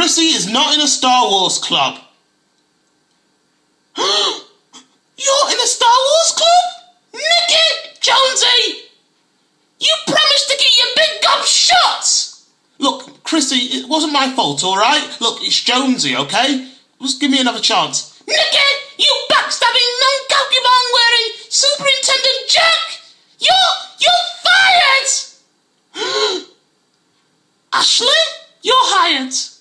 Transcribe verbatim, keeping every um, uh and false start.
Chrissy is not in a Star Wars club. You're in a Star Wars club? Nikki! Jonesy! You promised to get your big gob shot! Look, Chrissy, it wasn't my fault, alright? Look, it's Jonesy, okay? Just give me another chance. Nikki! You backstabbing non-Pokemon wearing Superintendent Jack! You're... you're fired! Ashley? You're hired.